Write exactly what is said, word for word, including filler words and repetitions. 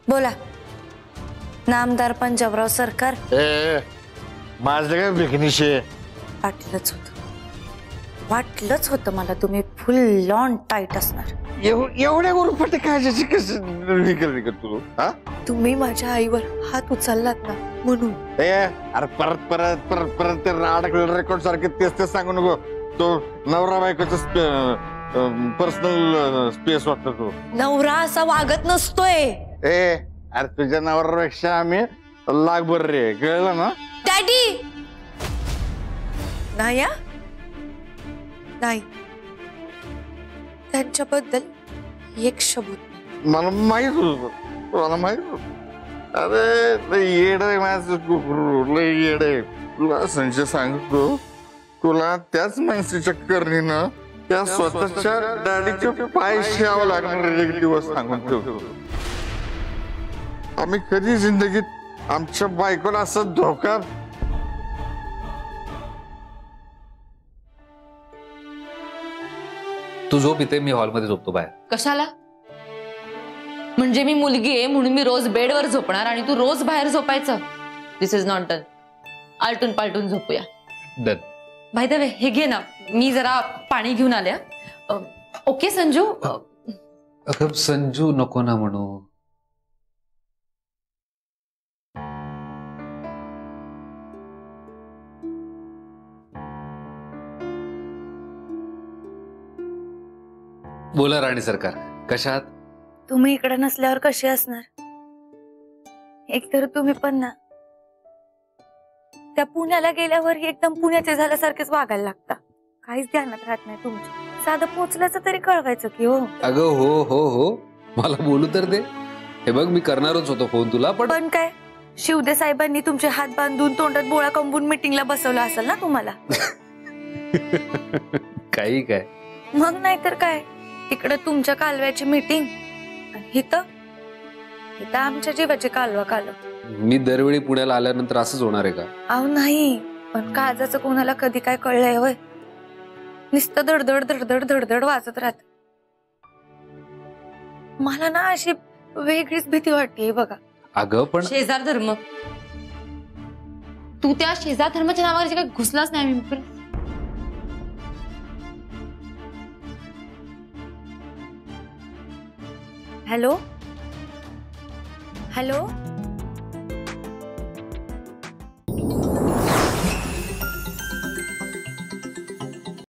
बोला नामदार पंजाबराव सरकार. ए माझं काय बिकनिश आहे. वाटलंच होतं वाटलंच होतं मला तुम्ही फुल ऑन टाईट असणार. एवढ्या गुरुपटे काय कसं तू हा तुम्ही माझ्या आईवर हात उचललात ना म्हणून. ए अरे परत परत परत परत ते अडकलेलं रेकॉर्ड सारखे तेच तेच सांगू नको. तो नवरा बायकोचं पर्सनल स्पेस वाटतो तो. नवरा असा वागत नसतोय. ए अरे तुझ्या नवऱ्यापेक्षा आम्ही लागभर रे कळलं ना. डॅडी नाही या नाही त्यांच्याबद्दल एक शब्द. मला माहित होत मला माहित होत. अरे येड आहे माझं कुकुर लय येड आहे. तुला संशय सांगतो तुला त्याच माणसाच्या करणीनं त्या स्वतःच्या डॅडीचे पाय शिवावं लागणार एक दिवस सांगून ठेवतो. आम्ही कधी जिंदगीत आमच्या बायकोला असं धोका. तू झोप इथे मी हॉलमध्ये झोपतो बाहेर. कशाला? म्हणजे मी मुलगी आहे म्हणून मी रोज बेडवर झोपणार आणि तू रोज बाहेर झोपायचं? This is not done. आलटून पालटून झोपूया. डन. बाय द वे हे घे ना मी जरा पाणी घेऊन आल्या. ओके संजू. अगं संजू नको ना म्हणू. बोला राणी सरकार कशात? तुम्ही इकडे नसल्यावर कशी असणार. एकतर तुम्ही पण ना त्या पुण्याला गेल्यावर एकदम पुण्याचे झाल्यासारखेच वागायला लागता. काहीच ध्यानात राहत नाही तुमच्या. साधं पोचल्याचं तरी कळवायचं की हो. अगं हो हो हो मला बोलू तर दे. हे बघ मी करणारच होतो फोन तुला पण पण काय शिवदे साहेबांनी तुमचे हात बांधून तोंडात बोळा कंबून मीटिंगला बसवलं असेल ना तुम्हाला. काही काय मग नाही तर काय. इकडे तुमच्या कालव्याची मीटिंग इथं इथं आमच्या जीवाची कालवा कालव. मी दरवेळी पुण्याला आल्यानंतर असंच होणार आहे का? अहो नाही पण काजाचं कोणाला कधी काय कळलंय होय. नुसतं धडधड धडधड धडधड वाजत राहत. मला ना अशी वेगळीच भीती वाटते बघा. अगं पण शेजार धर्म. तू त्या शेजार धर्माच्या नावावर काही घुसलाच नाही. मी हॅलो हॅलो